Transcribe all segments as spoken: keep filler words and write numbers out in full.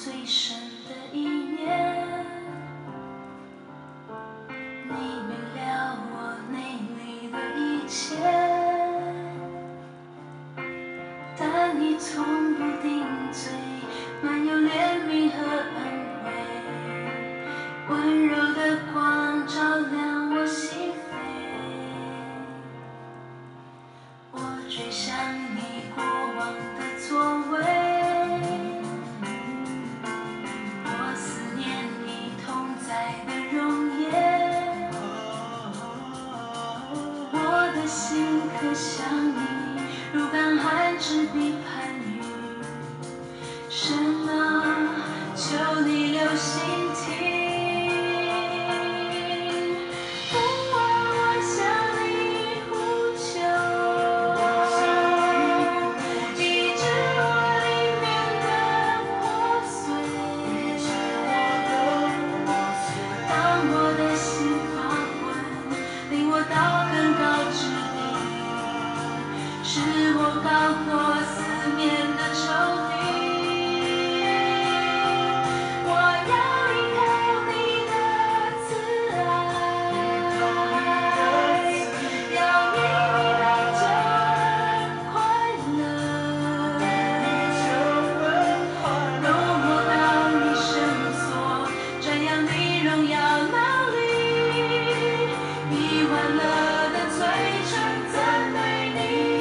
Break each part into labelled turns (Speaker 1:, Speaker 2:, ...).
Speaker 1: 最深的一念，你明了我内里的一切，但你从不顶嘴，满有怜悯和恩惠，温柔的光照亮我心扉。我追想你过往的座位，我思念你同在的容颜，我的心可想你，如干旱之地盼雨。神啊，求你留心听。使我高过四面的仇敌，我要依靠你的慈爱，要因你的救恩快乐。若我到你圣所，瞻仰你荣耀能力，以欢乐的嘴唇赞美你。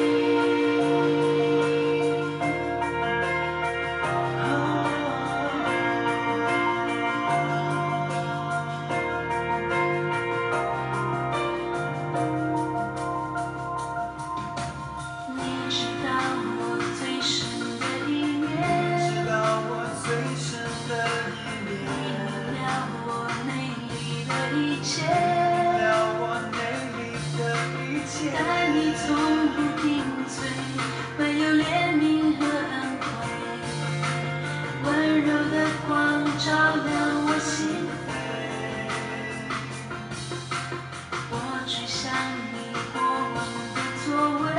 Speaker 1: 但你从不顶嘴，满有怜悯和恩惠，温柔的光照亮我心扉。我追想你过往的座位，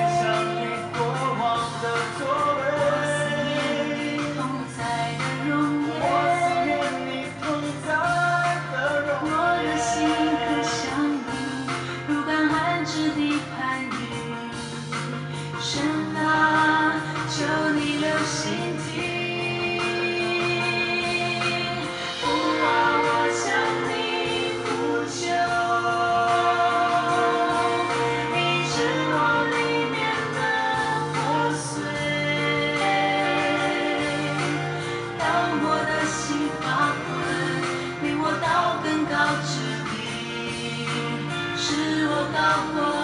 Speaker 1: 我思念你同在的容颜，我的心可想你，如干旱之地盼雨。神啊，求你留心听，父啊，我向你呼求，医治我里面的破碎。当我的心发昏，领我到更高之地，使我高过